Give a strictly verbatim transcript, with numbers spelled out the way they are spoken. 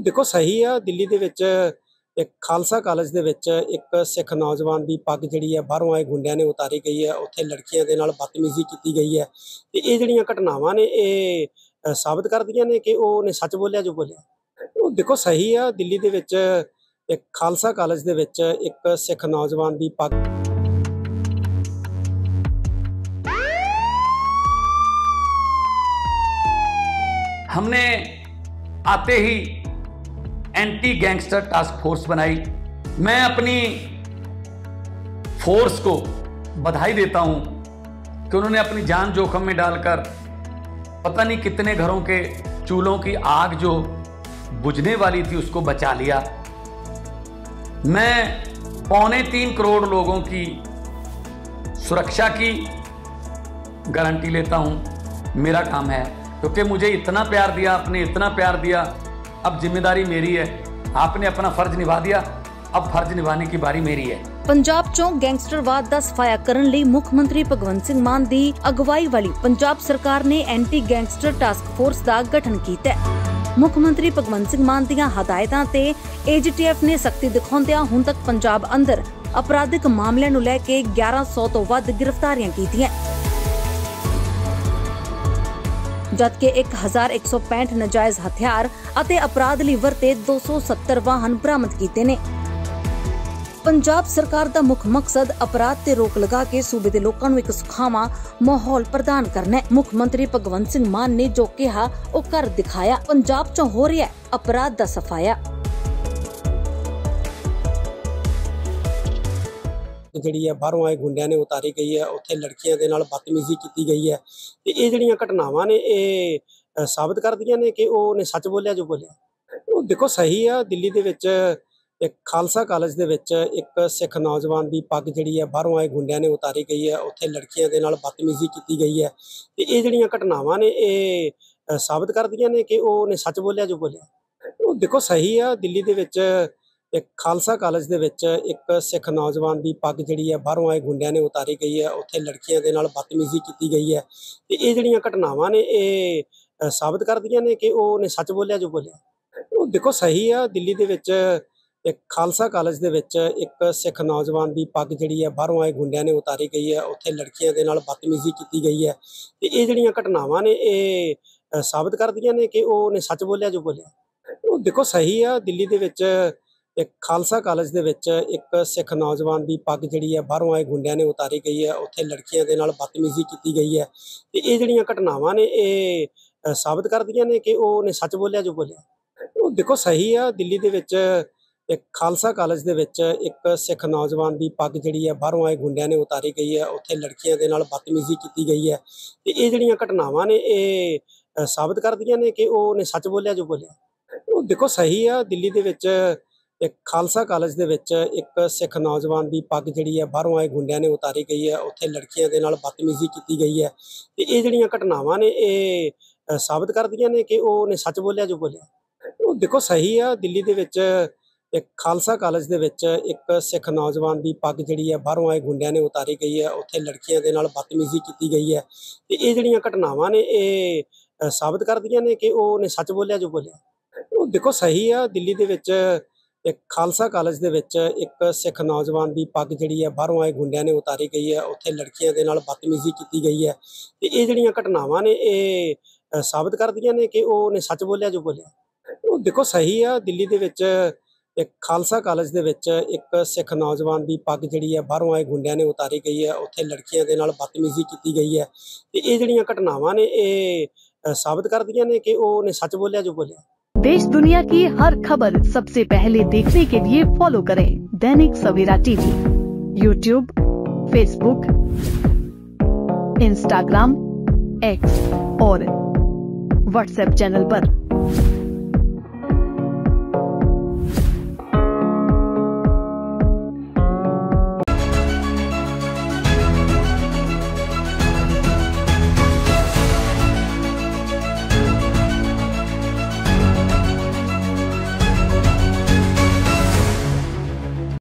देखो सही आ दिल्ली ਦੇ ਵਿੱਚ ਇੱਕ ਖਾਲਸਾ ਕਾਲਜ ਦੇ ਵਿੱਚ ਇੱਕ ਸਿੱਖ ਨੌਜਵਾਨ ਦੀ ਪੱਗ ਜਿਹੜੀ ਹੈ ਬਾਹਰੋਂ ਆਏ ਗੁੰਡਿਆਂ ਨੇ ਉਤਾਰੀ ਗਈ ਹੈ। ਉੱਥੇ ਲੜਕੀਆਂ ਦੇ ਨਾਲ ਬਦਤਮੀਜ਼ੀ ਕੀਤੀ ਗਈ ਹੈ ਤੇ ਇਹ ਜਿਹੜੀਆਂ ਘਟਨਾਵਾਂ ਨੇ ਇਹ ਅ, ਸਾਬਤ ਕਰਦੀਆਂ ਨੇ ਕਿ ਉਹਨੇ ਸੱਚ ਬੋਲਿਆ ਜੋ ਬੋਲਿਆ। ਉਹ ਦੇਖੋ ਸਹੀ ਆ ਦਿੱਲੀ ਦੇ ਵਿੱਚ ਇੱਕ ਖਾਲਸਾ ਕਾਲਜ ਦੇ ਵਿੱਚ ਇੱਕ ਸਿੱਖ ਨੌਜਵਾਨ ਦੀ ਪੱਗ हमने आते ही एंटी गैंगस्टर टास्क फोर्स बनाई। मैं अपनी फोर्स को बधाई देता हूं कि उन्होंने अपनी जान जोखिम में डालकर पता नहीं कितने घरों के चूल्हों की आग जो बुझने वाली थी उसको बचा लिया। मैं पौने तीन करोड़ लोगों की सुरक्षा की गारंटी लेता हूं, मेरा काम है, क्योंकि मुझे इतना प्यार दिया, आपने इतना प्यार दिया, अब जिम्मेदारी मेरी है। आपने अपना फर्ज निभा दिया, अब फर्ज निभाने की बारी मेरी है। ਪੰਜਾਬ ਚੋਂ ਗੈਂਗਸਟਰਵਾਦ ਦਾ ਸਫਾਇਆ ਕਰਨ ਲਈ ਮੁੱਖ ਮੰਤਰੀ ਭਗਵੰਤ ਸਿੰਘ ਮਾਨ ਦੀ ਅਗਵਾਈ ਵਾਲੀ ਪੰਜਾਬ ਸਰਕਾਰ ਨੇ ਐਂਟੀ ਗੈਂਗਸਟਰ ਟਾਸਕ ਫੋਰਸ ਦਾ ਗਠਨ ਕੀਤਾ ਹੈ। ਮੁੱਖ ਮੰਤਰੀ ਭਗਵੰਤ ਸਿੰਘ ਮਾਨ ਦੀਆਂ ਹਦਾਇਤਾਂ ਤੇ ਏਜੀਟੀਐਫ ਨੇ ਸਖਤੀ ਦਿਖਾਉਂਦਿਆਂ ਹੁਣ ਤੱਕ ਪੰਜਾਬ ਅੰਦਰ ਅਪਰਾਧਿਕ ਮਾਮਲਿਆਂ ਨੂੰ ਲੈ ਕੇ ਗਿਆਰਾਂ ਸੌ ਤੋਂ ਵੱਧ ਗ੍ਰਿਫਤਾਰੀਆਂ ਕੀਤੀਆਂ, ਜਦਕਿ ਇੱਕ ਹਜ਼ਾਰ ਇੱਕ ਸੌ ਪੈਂਹਠ ਨਜਾਇਜ਼ ਹਥਿਆਰ ਅਤੇ ਅਪਰਾਧ ਲਈ ਵਰਤੇ ਦੋ ਸੌ ਸੱਤਰ ਵਾਹਨ ਬਰਾਮਦ ਕੀਤੇ ਨੇ। ਪੰਜਾਬ ਸਰਕਾਰ ਦਾ ਮੁੱਖ ਮਕਸਦ ਅਪਰਾਧ ਤੇ ਰੋਕ ਲਗਾ ਕੇ ਸੂਬੇ ਦੇ ਲੋਕਾਂ ਨੂੰ ਇੱਕ ਸੁਖਾਵਾਂ ਮਾਹੌਲ ਪ੍ਰਦਾਨ ਕਰਨਾ ਹੈ। ਮੁੱਖ ਮੰਤਰੀ ਭਗਵੰਤ ਸਿੰਘ ਮਾਨ ਨੇ ਜੋ ਕਿਹਾ ਉਹ ਕਰ ਦਿਖਾਇਆ। ਪੰਜਾਬ 'ਚੋਂ ਹੋ ਰਿਹਾ ਅਪਰਾਧ ਦਾ ਸਫਾਇਆ। ਜਿਹੜੀ ਹੈ ਬਾਹਰੋਂ ਆਏ ਗੁੰਡਿਆਂ ਨੇ ਉਤਾਰੀ ਗਈ ਹੈ, ਉੱਥੇ ਲੜਕੀਆਂ ਦੇ ਨਾਲ ਬਦਤਮੀਜ਼ੀ ਕੀਤੀ ਗਈ ਹੈ ਤੇ ਇਹ ਜਿਹੜੀਆਂ ਘਟਨਾਵਾਂ ਨੇ ਇਹ ਅ, ਸਾਬਤ ਕਰਦੀਆਂ ਨੇ ਕਿ ਉਹਨੇ ਸੱਚ ਬੋਲਿਆ ਜੋ ਬੋਲਿਆ। ਉਹ ਦੇਖੋ ਸਹੀ ਆ ਦਿੱਲੀ ਦੇ ਵਿੱਚ ਇੱਕ ਖਾਲਸਾ ਕਾਲਜ ਦੇ ਵਿੱਚ ਇੱਕ ਸਿੱਖ ਨੌਜਵਾਨ ਦੀ ਪੱਗ ਜਿਹੜੀ ਹੈ ਬਾਹਰੋਂ ਆਏ ਗੁੰਡਿਆਂ ਨੇ ਉਤਾਰੀ ਗਈ ਹੈ। ਉੱਥੇ ਲੜਕੀਆਂ ਦੇ ਨਾਲ ਬਦਤਮੀਜ਼ੀ ਕੀਤੀ ਗਈ ਹੈ ਤੇ ਇਹ ਜਿਹੜੀਆਂ ਘਟਨਾਵਾਂ ਨੇ ਇਹ ਅ, ਸਾਬਤ ਕਰਦੀਆਂ ਨੇ ਕਿ ਉਹਨੇ ਸੱਚ ਬੋਲਿਆ ਜੋ ਬੋਲਿਆ। ਉਹ ਦੇਖੋ ਸਹੀ ਆ ਦਿੱਲੀ ਦੇ ਵਿੱਚ ਇੱਕ ਖਾਲਸਾ ਕਾਲਜ ਦੇ ਵਿੱਚ ਇੱਕ ਸਿੱਖ ਨੌਜਵਾਨ ਦੀ ਪੱਗ ਜਿਹੜੀ ਹੈ ਬਾਹਰੋਂ ਆਏ ਗੁੰਡਿਆਂ ਨੇ ਉਤਾਰੀ ਗਈ ਹੈ। ਉੱਥੇ ਲੜਕੀਆਂ ਦੇ ਨਾਲ ਬਦਤਮੀਜ਼ੀ ਕੀਤੀ ਗਈ ਹੈ ਤੇ ਇਹ ਜਿਹੜੀਆਂ ਘਟਨਾਵਾਂ ਨੇ ਇਹ ਅ, ਸਾਬਤ ਕਰਦੀਆਂ ਨੇ ਕਿ ਉਹਨੇ ਸੱਚ ਬੋਲਿਆ ਜੋ ਬੋਲਿਆ। ਉਹ ਦੇਖੋ ਸਹੀ ਆ ਦਿੱਲੀ ਦੇ ਵਿੱਚ ਇੱਕ ਖਾਲਸਾ ਕਾਲਜ ਦੇ ਵਿੱਚ ਇੱਕ ਸਿੱਖ ਨੌਜਵਾਨ ਦੀ ਪੱਗ ਜਿਹੜੀ ਹੈ ਬਾਹਰੋਂ ਆਏ ਗੁੰਡਿਆਂ ਨੇ ਉਤਾਰੀ ਗਈ ਹੈ। ਉੱਥੇ ਲੜਕੀਆਂ ਦੇ ਨਾਲ ਬਦਤਮੀਜ਼ੀ ਕੀਤੀ ਗਈ ਹੈ ਤੇ ਇਹ ਜਿਹੜੀਆਂ ਘਟਨਾਵਾਂ ਨੇ ਇਹ ਅ, ਸਾਬਤ ਕਰਦੀਆਂ ਨੇ ਕਿ ਉਹਨੇ ਸੱਚ ਬੋਲਿਆ ਜੋ ਬੋਲਿਆ। ਉਹ ਦੇਖੋ ਸਹੀ ਆ ਦਿੱਲੀ ਦੇ ਵਿੱਚ ਇੱਕ ਖਾਲਸਾ ਕਾਲਜ ਦੇ ਵਿੱਚ ਇੱਕ ਸਿੱਖ ਨੌਜਵਾਨ ਦੀ ਪੱਗ ਜਿਹੜੀ ਹੈ ਬਾਹਰੋਂ ਆਏ ਗੁੰਡਿਆਂ ਨੇ ਉਤਾਰੀ ਗਈ ਹੈ। ਉੱਥੇ ਲੜਕੀਆਂ ਦੇ ਨਾਲ ਬਦਤਮੀਜ਼ੀ ਕੀਤੀ ਗਈ ਹੈ ਤੇ ਇਹ ਜਿਹੜੀਆਂ ਘਟਨਾਵਾਂ ਨੇ ਇਹ ਅ, ਸਾਬਤ ਕਰਦੀਆਂ ਨੇ ਕਿ ਉਹਨੇ ਸੱਚ ਬੋਲਿਆ ਜੋ ਬੋਲਿਆ। ਉਹ ਦੇਖੋ ਸਹੀ ਆ ਦਿੱਲੀ ਦੇ ਵਿੱਚ ਇੱਕ ਖਾਲਸਾ ਕਾਲਜ ਦੇ ਵਿੱਚ ਇੱਕ ਸਿੱਖ ਨੌਜਵਾਨ ਦੀ ਪੱਗ ਜਿਹੜੀ ਹੈ ਬਾਹਰੋਂ ਆਏ ਗੁੰਡਿਆਂ ਨੇ ਉਤਾਰੀ ਗਈ ਹੈ। ਉੱਥੇ ਲੜਕੀਆਂ ਦੇ ਨਾਲ ਬਦਤਮੀਜ਼ੀ ਕੀਤੀ ਗਈ ਹੈ ਤੇ ਇਹ ਜਿਹੜੀਆਂ ਘਟਨਾਵਾਂ ਨੇ ਇਹ ਅ, ਸਾਬਤ ਕਰਦੀਆਂ ਨੇ ਕਿ ਉਹਨੇ ਸੱਚ ਬੋਲਿਆ ਜੋ ਬੋਲਿਆ। ਉਹ ਦੇਖੋ ਸਹੀ ਆ ਦਿੱਲੀ ਦੇ ਵਿੱਚ ਇੱਕ ਖਾਲਸਾ ਕਾਲਜ ਦੇ ਵਿੱਚ ਇੱਕ ਸਿੱਖ ਨੌਜਵਾਨ ਦੀ ਪੱਗ ਜਿਹੜੀ ਹੈ ਬਾਹਰੋਂ ਆਏ ਗੁੰਡਿਆਂ ਨੇ ਉਤਾਰੀ ਗਈ ਹੈ। ਉੱਥੇ ਲੜਕੀਆਂ ਦੇ ਨਾਲ ਬਦਤਮੀਜ਼ੀ ਕੀਤੀ ਗਈ ਹੈ ਤੇ ਇਹ ਜਿਹੜੀਆਂ ਘਟਨਾਵਾਂ ਨੇ ਇਹ ਅ, ਸਾਬਤ ਕਰਦੀਆਂ ਨੇ ਕਿ ਉਹਨੇ ਸੱਚ ਬੋਲਿਆ ਜੋ ਬੋਲਿਆ। ਉਹ ਦੇਖੋ ਸਹੀ ਆ ਦਿੱਲੀ ਦੇ ਵਿੱਚ ਇੱਕ ਖਾਲਸਾ ਕਾਲਜ ਦੇ ਵਿੱਚ ਇੱਕ ਸਿੱਖ ਨੌਜਵਾਨ ਦੀ ਪੱਗ ਜਿਹੜੀ ਹੈ ਬਾਹਰੋਂ ਆਏ ਗੁੰਡਿਆਂ ਨੇ ਉਤਾਰੀ ਗਈ ਹੈ। ਉੱਥੇ ਲੜਕੀਆਂ ਦੇ ਨਾਲ ਬਦਤਮੀਜ਼ੀ ਕੀਤੀ ਗਈ ਹੈ ਤੇ ਇਹ ਜਿਹੜੀਆਂ ਘਟਨਾਵਾਂ ਨੇ ਇਹ ਅ, ਸਾਬਤ ਕਰਦੀਆਂ ਨੇ ਕਿ ਉਹਨੇ ਸੱਚ ਬੋਲਿਆ ਜੋ ਬੋਲਿਆ। ਉਹ ਦੇਖੋ ਸਹੀ ਆ ਦਿੱਲੀ ਦੇ ਵਿੱਚ ਇੱਕ ਖਾਲਸਾ ਕਾਲਜ ਦੇ ਵਿੱਚ ਇੱਕ ਸਿੱਖ ਨੌਜਵਾਨ ਦੀ ਪੱਗ ਜਿਹੜੀ ਹੈ ਬਾਹਰੋਂ ਆਏ ਗੁੰਡਿਆਂ ਨੇ ਉਤਾਰੀ ਗਈ ਹੈ। ਉੱਥੇ ਲੜਕੀਆਂ ਦੇ ਨਾਲ ਬਦਤਮੀਜ਼ੀ ਕੀਤੀ ਗਈ ਹੈ ਤੇ ਇਹ ਜਿਹੜੀਆਂ ਘਟਨਾਵਾਂ ਨੇ ਇਹ ਅ, ਸਾਬਤ ਕਰਦੀਆਂ ਨੇ ਕਿ ਉਹਨੇ ਸੱਚ ਬੋਲਿਆ ਜੋ ਬੋਲਿਆ। ਉਹ ਦੇਖੋ ਸਹੀ ਆ ਦਿੱਲੀ ਦੇ ਵਿੱਚ ਇੱਕ ਖਾਲਸਾ ਕਾਲਜ ਦੇ ਵਿੱਚ ਇੱਕ ਸਿੱਖ ਨੌਜਵਾਨ ਦੀ ਪੱਗ ਜਿਹੜੀ ਹੈ ਬਾਹਰੋਂ ਆਏ ਗੁੰਡਿਆਂ ਨੇ ਉਤਾਰੀ ਗਈ ਹੈ। ਉੱਥੇ ਲੜਕੀਆਂ ਦੇ ਨਾਲ ਬਦਤਮੀਜ਼ੀ ਕੀਤੀ ਗਈ ਹੈ ਤੇ ਇਹ ਜਿਹੜੀਆਂ ਘਟਨਾਵਾਂ ਨੇ ਇਹ ਅ, ਸਾਬਤ ਕਰਦੀਆਂ ਨੇ ਕਿ ਉਹਨੇ ਸੱਚ ਬੋਲਿਆ ਜੋ ਬੋਲਿਆ। देश दुनिया की हर खबर सबसे पहले देखने के लिए फॉलो करें Dainik Savera TV, YouTube, Facebook, Instagram, X और व्हाट्सएप चैनल पर।